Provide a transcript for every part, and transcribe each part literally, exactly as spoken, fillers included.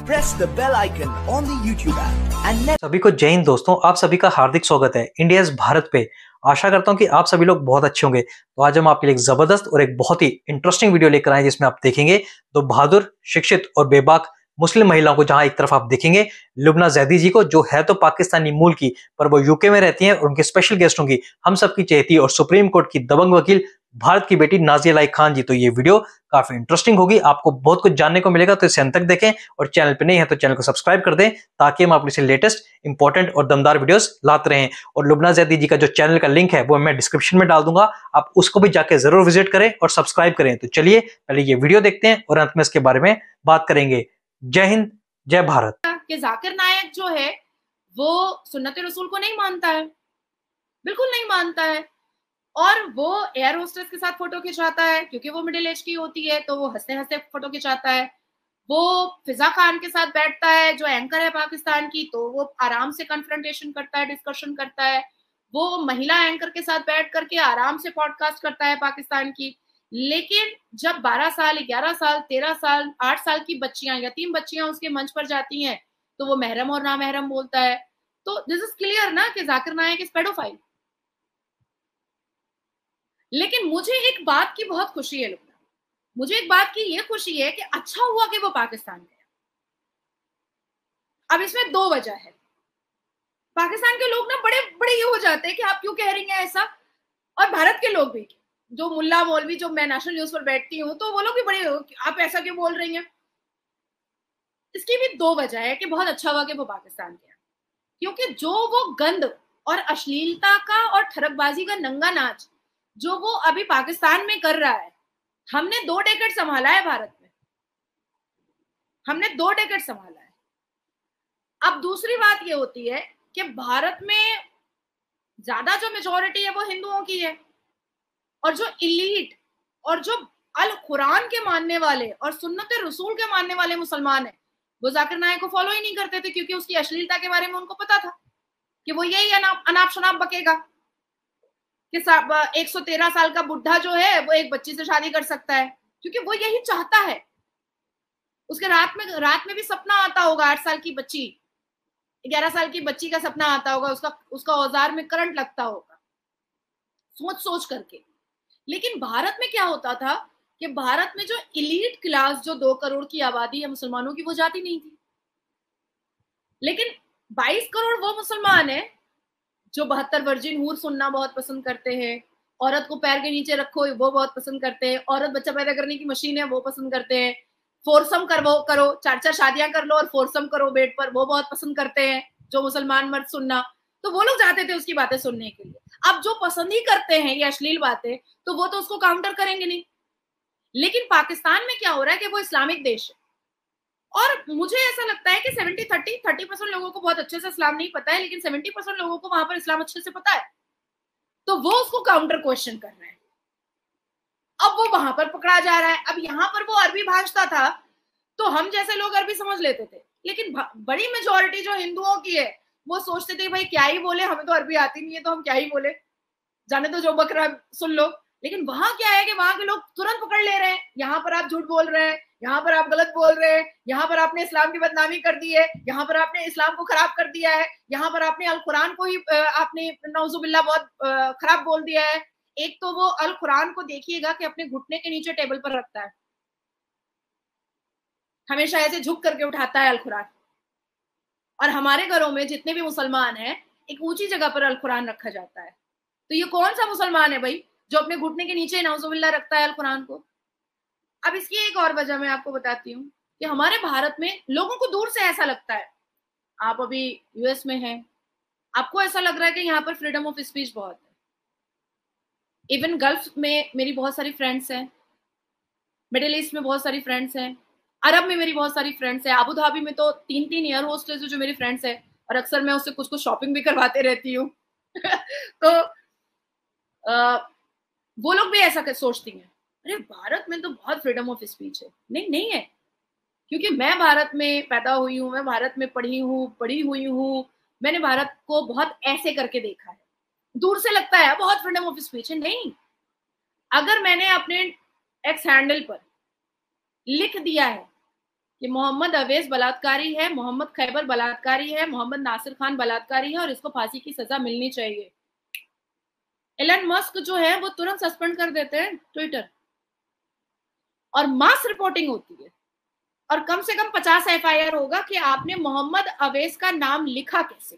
press the bell icon on the YouTube app and never... सभी को जय हिंद दोस्तों, आप सभी का हार्दिक स्वागत है इंडिया भारत पे। आशा करता हूं कि आप सभी लोग बहुत अच्छे होंगे। तो आज हम आपके लिए एक जबरदस्त और एक बहुत ही इंटरेस्टिंग वीडियो लेकर आए जिसमें आप देखेंगे दो बहादुर, शिक्षित और बेबाक मुस्लिम महिलाओं को। जहां एक तरफ आप देखेंगे लुबना जैदी जी को, जो है तो पाकिस्तानी मूल की पर वो यूके में रहती हैं, और उनके स्पेशल गेस्ट होंगी हम सबकी चहेती और सुप्रीम कोर्ट की दबंग वकील भारत की बेटी नाजिया लाई खान जी। तो ये वीडियो काफी इंटरेस्टिंग होगी, आपको बहुत कुछ जानने को मिलेगा। तो इसे अंत तक देखें और चैनल पे नहीं है तो चैनल को सब्सक्राइब कर दें ताकि हम आपके लिए लेटेस्ट इंपॉर्टेंट और दमदार वीडियोस लाते रहें। और लुबना जैदी जी का जो चैनल का लिंक है वो मैं डिस्क्रिप्शन में डाल दूंगा, आप उसको भी जाके जरूर विजिट करें और सब्सक्राइब करें। तो चलिए पहले ये वीडियो देखते हैं और अंत में इसके बारे में बात करेंगे। जय हिंद, जय भारत। कि जाकिर नायक जो है वो सुन्नत रसूल को नहीं मानता है, बिल्कुल नहीं मानता है, और वो एयर होस्टेस के साथ फोटो खिंचाता है क्योंकि वो मिडिल एज की होती है, तो वो हंसते हंसते फोटो खिंचाता है। वो फिजा खान के साथ बैठता है जो एंकर है पाकिस्तान की, तो वो आराम से कन्फ्रंटेशन करता है, डिस्कशन करता है। वो महिला एंकर के साथ बैठ करके आराम से पॉडकास्ट करता है पाकिस्तान की। लेकिन जब बारह साल, ग्यारह साल, तेरह साल, आठ साल की बच्चियां, यतीम बच्चियां उसके मंच पर जाती हैं, तो वो महरम और नामहरम बोलता है। तो दिस इज क्लियर ना कि जाकिर नायक इज पेडोफाइल। लेकिन मुझे एक बात की बहुत खुशी है लुबना, मुझे एक बात की ये खुशी है कि अच्छा हुआ कि वो पाकिस्तान गया। अब इसमें दो वजह है। पाकिस्तान के लोग ना बड़े बड़े ये हो जाते हैं कि आप क्यों कह रही हैं ऐसा, और भारत के लोग भी, जो मुल्ला मौलवी, जो मैं नेशनल न्यूज पर बैठती हूँ, तो वो लोग भी बड़े, आप ऐसा क्यों बोल रही हैं। इसकी भी दो वजह है कि बहुत अच्छा हुआ कि वो पाकिस्तान गया, क्योंकि जो वो गंद और अश्लीलता का और ठरकबाजी का नंगा नाच जो वो अभी पाकिस्तान में कर रहा है, हमने दो डेकेड संभाला है भारत में, हमने दो डेकेड संभाला है। अब दूसरी बात ये होती है कि भारत में ज्यादा जो मेजॉरिटी है वो हिंदुओं की है, और जो इलीट और जो अल कुरान के मानने वाले और सुन्नत रसूल के मानने वाले मुसलमान हैं, वो जाकिर नायक को फॉलो ही नहीं करते थे, क्योंकि उसकी अश्लीलता के बारे में उनको पता था कि वो यही अनाप अनाप शनाप बकेगा कि एक सौ तेरह साल का बुढ़ा जो है वो एक बच्ची से शादी कर सकता है, क्योंकि वो यही चाहता है। उसके रात में रात में भी सपना आता होगा, आठ साल की बच्ची, ग्यारह साल की बच्ची का सपना आता होगा, उसका उसका औजार में करंट लगता होगा सोच सोच करके। लेकिन भारत में क्या होता था कि भारत में जो इलीट क्लास, जो दो करोड़ की आबादी है मुसलमानों की, वो जाती नहीं थी। लेकिन बाईस करोड़ वो मुसलमान है जो बहत्तर वर्जिन हूर सुनना बहुत पसंद करते हैं, औरत को पैर के नीचे रखो वो बहुत पसंद करते हैं, औरत बच्चा पैदा करने की मशीन है वो पसंद करते हैं, फोरसम करो करो चार चार शादियां कर लो और फोरसम करो बेड पर, वो बहुत पसंद करते हैं जो मुसलमान मर्द सुनना। तो वो लोग जाते थे उसकी बातें सुनने के लिए। अब जो पसंद ही करते हैं ये अश्लील बातें, तो वो तो उसको काउंटर करेंगे नहीं। लेकिन पाकिस्तान में क्या हो रहा है कि वो इस्लामिक देश है, और मुझे ऐसा लगता है कि सेवेंटी थर्टी थर्टी परसेंट लोगों को बहुत अच्छे से इस्लाम नहीं पता है, लेकिन सेवेंटी परसेंट लोगों को वहां पर इस्लाम अच्छे से पता है, तो वो उसको काउंटर क्वेश्चन कर रहे हैं। अब वो वहां पर पकड़ा जा रहा है। अब यहाँ पर वो अरबी भाषता था तो हम जैसे लोग अरबी समझ लेते थे, लेकिन बड़ी मेजोरिटी जो हिंदुओं की है वो सोचते थे भाई क्या ही बोले, हमें तो अरबी आती नहीं है तो हम क्या ही बोले, जाने तो जो बकरा सुन लो। लेकिन वहां क्या है कि वहां के लोग तुरंत पकड़ ले रहे हैं, यहाँ पर आप झूठ बोल रहे हैं, यहाँ पर आप गलत बोल रहे हैं, यहाँ पर आपने इस्लाम की बदनामी कर दी है, यहाँ पर आपने इस्लाम को खराब कर दिया है, यहाँ पर आपने अल कुरान को ही आपने नौजुबिल्ला बहुत खराब बोल दिया है। एक तो वो अल कुरान को देखिएगा कि अपने घुटने के नीचे टेबल पर रखता है, हमेशा ऐसे झुक करके उठाता है अल कुरान, और हमारे घरों में जितने भी मुसलमान हैं एक ऊंची जगह पर अल कुरान रखा जाता है। तो ये कौन सा मुसलमान है भाई जो अपने घुटने के नीचे नौजुबिल्ला रखता है अल कुरान को। अब इसकी एक और वजह मैं आपको बताती हूँ कि हमारे भारत में लोगों को दूर से ऐसा लगता है, आप अभी यूएस में हैं, आपको ऐसा लग रहा है कि यहाँ पर फ्रीडम ऑफ स्पीच बहुत है। इवन गल्फ में मेरी बहुत सारी फ्रेंड्स हैं, मिडिल ईस्ट में बहुत सारी फ्रेंड्स हैं, अरब में मेरी बहुत सारी फ्रेंड्स हैं, अबू धाबी में तो तीन तीन एयर होस्टेस जो मेरी फ्रेंड्स हैं, और अक्सर मैं उससे कुछ कुछ शॉपिंग भी करवाते रहती हूँ। तो आ, वो लोग भी ऐसा सोचती हैं, अरे भारत में तो बहुत फ्रीडम ऑफ स्पीच है। नहीं नहीं है, क्योंकि मैं भारत में पैदा हुई हूँ, मैं भारत में पढ़ी हूँ पढ़ी हुई हूँ, मैंने भारत को बहुत ऐसे करके देखा है। दूर से लगता है बहुत फ्रीडम ऑफ स्पीच है, नहीं। अगर मैंने अपने एक्स हैंडल पर लिख दिया है कि मोहम्मद अवैस बलात्कारी है, मोहम्मद खैबर बलात्कारी है, मोहम्मद नासिर खान बलात्कारी है और इसको फांसी की सजा मिलनी चाहिए। एलन मस्क जो है वो तुरंत सस्पेंड कर देते हैं ट्विटर, और मास रिपोर्टिंग होती है, और कम से कम पचास एफ आई आर होगा कि आपने मोहम्मद अवैस का नाम लिखा कैसे।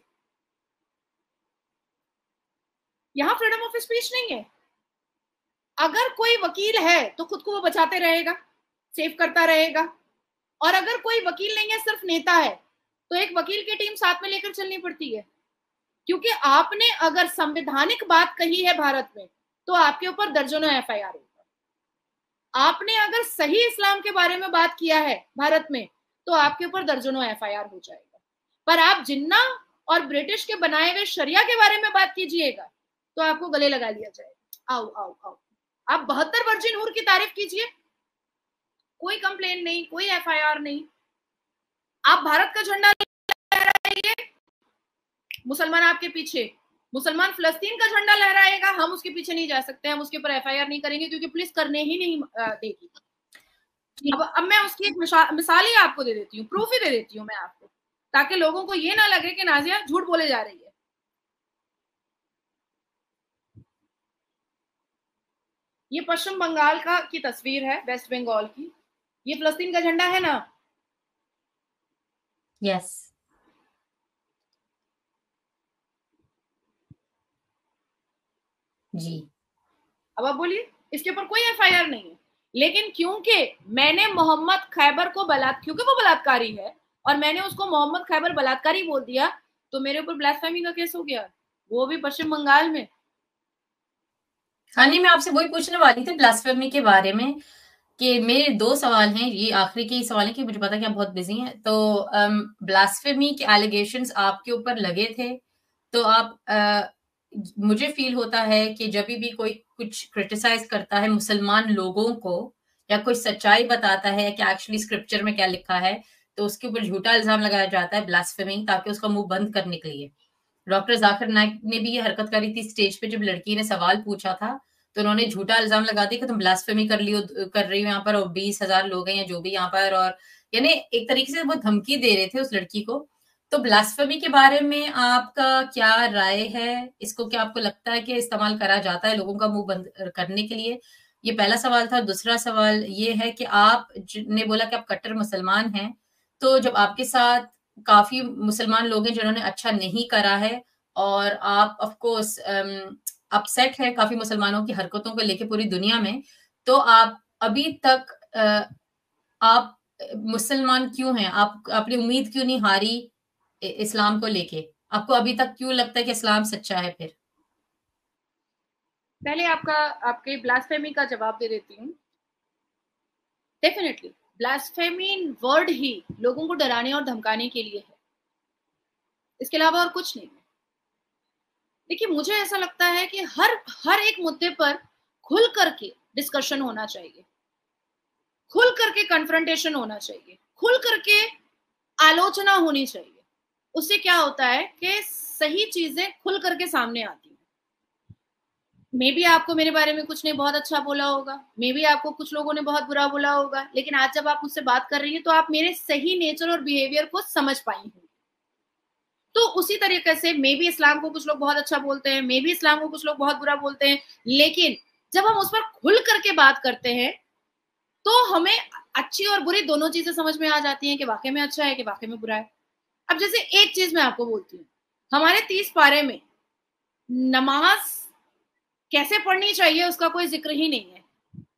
यहां फ्रीडम ऑफ स्पीच नहीं है। अगर कोई वकील है तो खुद को वो बचाते रहेगा, सेव करता रहेगा, और अगर कोई वकील नहीं है, सिर्फ नेता है, तो एक वकील की टीम साथ में लेकर चलनी पड़ती है। क्योंकि आपने अगर संवैधानिक बात कही है भारत में तो आपके ऊपर दर्जनों एफ आई आर होगा। आपने अगर सही इस्लाम के बारे में बात किया है भारत में तो आपके ऊपर दर्जनों एफ आई आर हो जाएगा। पर आप जिन्ना और ब्रिटिश के बनाए हुए शरिया के बारे में बात कीजिएगा तो आपको गले लगा लिया जाएगा। आओ आओ आओ, आप बहत्तर वर्जिन हूर की तारीफ कीजिए, कोई कंप्लेन नहीं, कोई एफ आई आर नहीं। आप भारत का झंडा लहराइए, मुसलमान आपके पीछे, मुसलमान फिलिस्तीन का झंडा लहराएगा, हम उसके पीछे नहीं जा सकते, हम उसके ऊपर एफ आई आर नहीं करेंगे क्योंकि पुलिस करने ही नहीं देगी। अब अब मैं उसकी एक मिसाल ही आपको दे देती हूँ, प्रूफ ही दे देती हूँ मैं आपको, ताकि लोगों को ये ना लगे कि नाजिया झूठ बोले जा रही है। ये पश्चिम बंगाल का की तस्वीर है, वेस्ट बंगाल की। ये फिलिस्तीन का झंडा है ना? यस। जी। अब आप बोलिए, इसके ऊपर कोई एफ आई आर नहीं है, लेकिन क्योंकि मैंने मोहम्मद खैबर को बलात् क्योंकि वो बलात्कारी है और मैंने उसको मोहम्मद खैबर बलात्कारी बोल दिया तो मेरे ऊपर ब्लास्फेमी का केस हो गया, वो भी पश्चिम बंगाल में। हाँ नहीं, मैं आपसे वही पूछने वाली थी ब्लास्फेमी के बारे में, कि मेरे दो सवाल हैं, ये आखिरी के सवाल है कि मुझे पता कि आप बहुत बिजी हैं। तो ब्लास्फेमी के एलिगेशंस आपके ऊपर लगे थे, तो आप आ, मुझे फील होता है कि जब भी कोई कुछ क्रिटिसाइज करता है मुसलमान लोगों को या कोई सच्चाई बताता है कि एक्चुअली स्क्रिप्चर में क्या लिखा है, तो उसके ऊपर झूठा इल्जाम लगाया जाता है ब्लास्फेमी, ताकि उसका मुंह बंद करने के लिए। डॉक्टर जाकिर नाइक ने भी ये हरकत करी थी स्टेज पे, जब लड़की ने सवाल पूछा था तो उन्होंने झूठा इल्जाम लगा दिया कि तुम ब्लास्फेमी कर लियो कर रही हो यहाँ पर, और बीस हजार लोग हैं या जो भी यहाँ पर, और यानी एक तरीके से वो धमकी दे रहे थे उस लड़की को। तो ब्लास्फेमी के बारे में आपका क्या राय है? इसको क्या आपको लगता है कि इस्तेमाल करा जाता है लोगों का मुंह बंद करने के लिए? ये पहला सवाल था। दूसरा सवाल ये है कि आप ने बोला कि आप कट्टर मुसलमान हैं, तो जब आपके साथ काफी मुसलमान लोग हैं जिन्होंने अच्छा नहीं करा है और आप ऑफ कोर्स अपसेट है काफी मुसलमानों की हरकतों को लेके पूरी दुनिया में, तो आप अभी तक आ, आप मुसलमान क्यों हैं? आप अपनी उम्मीद क्यों नहीं हारी इस्लाम को लेके? आपको अभी तक क्यों लगता है कि इस्लाम सच्चा है? फिर पहले आपका आपके ब्लास्फेमी का जवाब दे देती हूँ। डेफिनेटली ब्लास्फेमी वर्ड ही लोगों को डराने और धमकाने के लिए है, इसके अलावा और कुछ नहीं है। देखिए, मुझे ऐसा लगता है कि हर हर एक मुद्दे पर खुल करके डिस्कशन होना चाहिए, खुल करके कन्फ्रंटेशन होना चाहिए, खुल करके आलोचना होनी चाहिए। उससे क्या होता है कि सही चीजें खुल करके सामने आती हैं। मे बी आपको मेरे बारे में कुछ ने बहुत अच्छा बोला होगा, मे बी आपको कुछ लोगों ने बहुत बुरा बोला होगा, लेकिन आज जब आप मुझसे बात कर रही हैं तो आप मेरे सही नेचर और बिहेवियर को समझ पाई होंगी। तो उसी तरीके से मे बी इस्लाम को कुछ लोग बहुत अच्छा बोलते हैं, मे बी इस्लाम को कुछ लोग बहुत बुरा बोलते हैं, लेकिन जब हम उस पर खुल करके बात करते हैं तो हमें अच्छी और बुरी दोनों चीजें समझ में आ जाती हैं कि वाकई में अच्छा है कि वाकई में बुरा है। अब जैसे एक चीज मैं आपको बोलती हूँ, हमारे तीस पारे में नमाज कैसे पढ़नी चाहिए उसका कोई जिक्र ही नहीं है।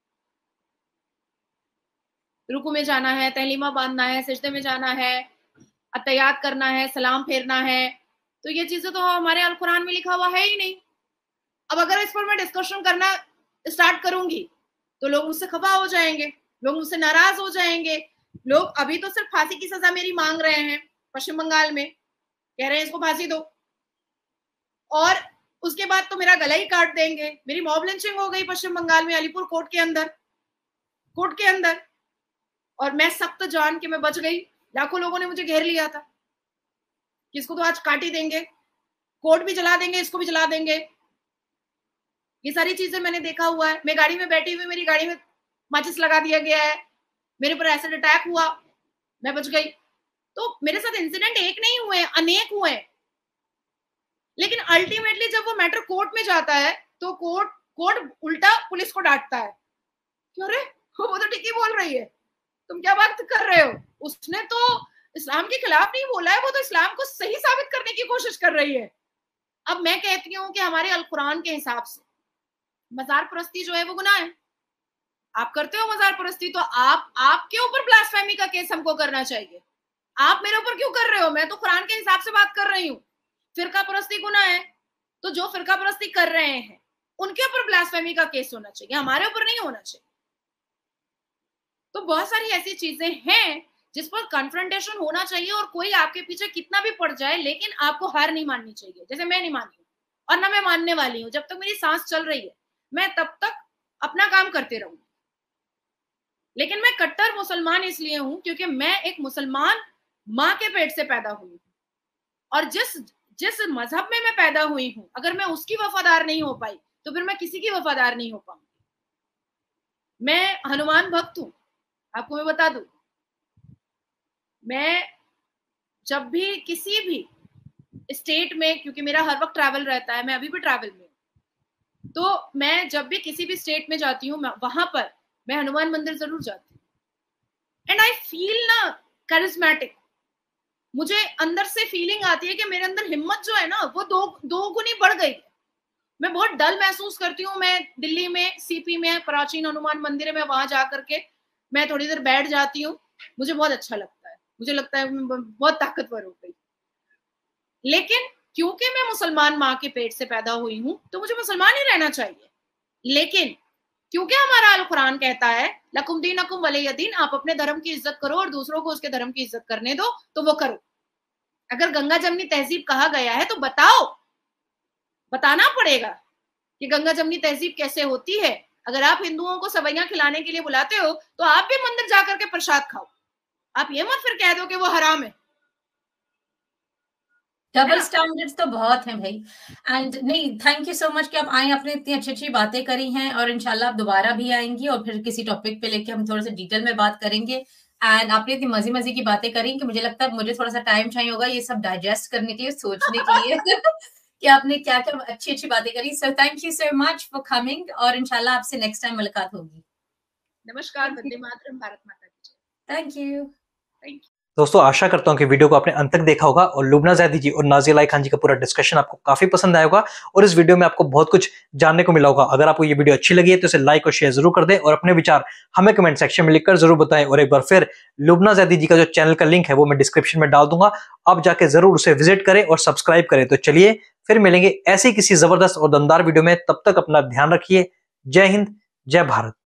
रुकू में जाना है, तहलीमा बांधना है, सिजदे में जाना है, अतयात करना है, सलाम फेरना है, तो ये चीजें तो हमारे अल कुरान में लिखा हुआ है ही नहीं। अब अगर इस पर मैं डिस्कशन करना स्टार्ट करूंगी तो लोग मुझसे खफा हो जाएंगे, लोग मुझसे नाराज हो जाएंगे। लोग अभी तो सिर्फ फांसी की सजा मेरी मांग रहे हैं पश्चिम बंगाल में, कह रहे हैं इसको फांसी दो, और उसके बाद तो मेरा गला ही काट देंगे। मेरी मॉब लिंचिंग हो गई पश्चिम बंगाल में, अलीपुर कोर्ट के अंदर कोर्ट के अंदर और मैं सख्त जान के मैं बच गई। लाखों लोगों ने मुझे घेर लिया था कि इसको तो आज काट ही देंगे, कोर्ट भी जला देंगे, इसको भी जला देंगे। ये सारी चीजें मैंने देखा हुआ है। मैं गाड़ी में बैठी हुई, मेरी गाड़ी में माचिस लगा दिया गया है, मेरे पर एसिड अटैक हुआ, मैं बच गई। तो मेरे साथ इंसिडेंट एक नहीं हुए, अनेक हुए। लेकिन अल्टीमेटली जब वो मैटर कोर्ट में जाता है तो कोर्ट कोर्ट उल्टा पुलिस को डांटता है कि अरे वो तो ठीक ही बोल रही है, तुम क्या बात कर रहे हो, उसने तो इस्लाम के खिलाफ नहीं बोला है, वो तो इस्लाम को सही साबित करने की कोशिश कर रही है। अब मैं कहती हूँ कि हमारे अल कुरान के हिसाब से मजार परस्ती जो है वो गुनाह है। आप करते हो मजार परस्ती तो आप आपके ऊपर ब्लास्फेमी का केस हमको करना चाहिए। आप मेरे ऊपर क्यों कर रहे हो? मैं तो कुरान के हिसाब से बात कर रही हूँ। फिरका परस्ती गुनाह है, तो जो फिरका परस्ती कर रहे हैं उनके ऊपर ब्लास्फेमी का केस होना चाहिए, हमारे ऊपर नहीं होना चाहिए। तो बहुत सारी ऐसी चीजें हैं जिस पर कन्फ्रंटेशन होना चाहिए, और कोई आपके पीछे कितना भी पड़ जाए लेकिन आपको हार नहीं माननी चाहिए। जैसे मैं नहीं मानी हूँ और ना मैं मानने वाली हूँ। जब तक मेरी सांस चल रही है मैं तब तक अपना काम करते रहूंगी। लेकिन मैं कट्टर मुसलमान इसलिए हूं क्योंकि मैं एक मुसलमान माँ के पेट से पैदा हुई हूँ, और जिस जिस मजहब में मैं पैदा हुई हूँ अगर मैं उसकी वफादार नहीं हो पाई तो फिर मैं किसी की वफादार नहीं हो पाऊंगी। मैं हनुमान भक्त हूँ, आपको मैं बता दूं। मैं जब भी किसी भी स्टेट में, क्योंकि मेरा हर वक्त ट्रैवल रहता है, मैं अभी भी ट्रैवल में हूँ, तो मैं जब भी किसी भी स्टेट में जाती हूँ वहां पर मैं हनुमान मंदिर जरूर जाती हूँ। एंड आई फील ना करिस्मेटिक, मुझे अंदर से फीलिंग आती है कि मेरे अंदर हिम्मत जो है ना वो दो दो गुनी बढ़ गई है। मैं बहुत डल महसूस करती हूँ। मैं दिल्ली में सीपी में प्राचीन हनुमान मंदिर है, मैं वहां जा करके मैं थोड़ी देर बैठ जाती हूँ, मुझे बहुत अच्छा लगता है, मुझे लगता है मैं बहुत ताकतवर हो गई। लेकिन क्योंकि मैं मुसलमान माँ के पेट से पैदा हुई हूँ तो मुझे मुसलमान ही रहना चाहिए। लेकिन क्योंकि हमारा अल कुरान कहता है लकुम दीनकुम वलिय दीन, आप अपने धर्म की इज्जत करो और दूसरों को उसके धर्म की इज्जत करने दो, तो वो करो। अगर गंगा जमनी तहजीब कहा गया है तो बताओ, बताना पड़ेगा कि गंगा जमनी तहजीब कैसे होती है। अगर आप हिंदुओं को सवैयां खिलाने के लिए बुलाते हो तो आप भी मंदिर जाकर के प्रसाद खाओ। आप ये मत फिर कह दो कि वो हराम है। डबल स्टैंडर्ड्स तो बहुत हैं भाई। एंड नहीं, थैंक यू सो मच कि आप आए, आपने इतनी अच्छी अच्छी बातें करी हैं, और इंशाल्लाह आप दोबारा भी आएंगी और फिर किसी टॉपिक पे लेके हम थोड़ा सा डिटेल में बात करेंगे। एंड आपने इतनी मजे मजे की बातें करी कि मुझे लगता है मुझे थोड़ा सा टाइम चाहिए होगा ये सब डाइजेस्ट करने के लिए, सोचने के लिए कि आपने क्या क्या अच्छी अच्छी बातें करी। So thank you so much for coming, और इंशाल्लाह आपसे नेक्स्ट टाइम मुलाकात होगी। नमस्कार, वंदे मातरम, भारत माता की जय। थैंक यू थैंक यू दोस्तों, आशा करता हूं कि वीडियो को आपने अंत तक देखा होगा और लुबना ज़ैदी जी और नाज़िया इलाही खान जी का पूरा डिस्कशन आपको काफी पसंद आया होगा, और इस वीडियो में आपको बहुत कुछ जानने को मिला होगा। अगर आपको ये वीडियो अच्छी लगी है तो इसे लाइक और शेयर जरूर कर दें, और अपने विचार हमें कमेंट सेक्शन में लिखकर जरूर बताएं। और एक बार फिर लुबना ज़ैदी जी का जो चैनल का लिंक है वो मैं डिस्क्रिप्शन में डाल दूंगा, आप जाके जरूर उसे विजिट करें और सब्सक्राइब करें। तो चलिए फिर मिलेंगे ऐसी किसी जबरदस्त और दमदार वीडियो में, तब तक अपना ध्यान रखिए। जय हिंद, जय भारत।